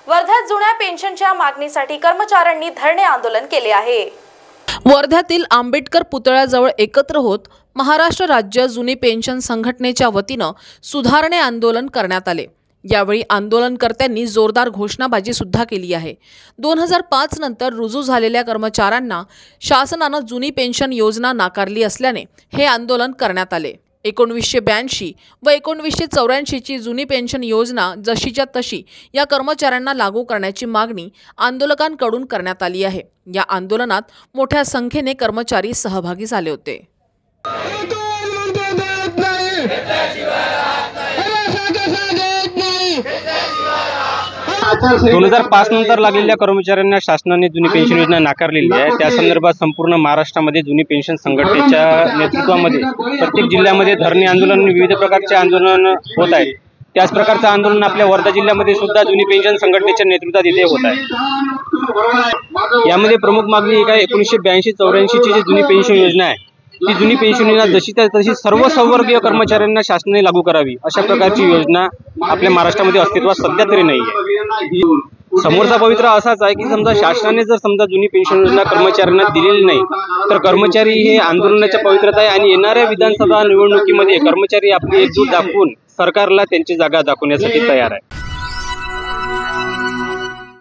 वर्ध्यात जुन्या पेन्शनच्या मागणीसाठी कर्मचाऱ्यांनी धरणे आंदोलन केले आहे। वर्ध्यातील आंबेडकर पुतळ्याजवळ एकत्र होत महाराष्ट्र राज्य जुनी पेन्शन संघटनेच्या वतीने सुधारणे आंदोलन करण्यात आले। यावेळी आंदोलनकर्त्यांनी जोरदार घोषणाबाजी सुद्धा केली आहे। 2005 नंतर रुजू झालेल्या कर्मचाऱ्यांना शासनाने जुनी पेन्शन योजना नाकारली असल्याने हे आंदोलन करण्यात आले। 1982 व 1984 ची जुनी पेन्शन योजना जशीच्या तशी या कर्मचाऱ्यांना लागू करण्याची मागणी आंदोलकांकडून करण्यात आली आहे। या आंदोलनात मोठ्या संख्येने कर्मचारी सहभागी झाले होते। 2005 नंतर लागलेल्या कर्मचाऱ्यांना शासनाने जुनी पेन्शन योजना नाकारलेली आहे। त्या संदर्भात संपूर्ण महाराष्ट्रामध्ये जुनी पेन्शन संघटनेच्या नेतृत्वामध्ये प्रत्येक जिल्ह्यामध्ये धरणे आंदोलन विविध प्रकारचे आंदोलन होत आहे। त्याच प्रकारचं आंदोलन आपल्या वर्धा जिल्ह्यामध्ये सुद्धा जुनी पेन्शन संघटनेच्या नेतृत्वात इथे होत आहे। यामध्ये प्रमुख मागणी एक आहे 1982-84 ची जी जुनी पेन्शन योजना आहे ती जुनी पेन्शन योजना जशी तशी सर्व संवर्गीय कर्मचाऱ्यांना शासनाने लागू करावी अशा प्रकारची योजना आपल्या महाराष्ट्रामध्ये अस्तित्वात सध्या तरी नाही आहे। समोरचा पवित्रा असाच आहे की समजा शासनाने जर समजा जुनी पेन्शन योजना कर्मचाऱ्यांना दिलेली नाही तर कर्मचारी हे आंदोलनाच्या पवित्रता आहे आणि येणाऱ्या विधानसभा निवडणुकीमध्ये कर्मचारी आपली एकजूट दाखवून सरकारला त्यांची जागा दाखवण्यासाठी तयार आहे।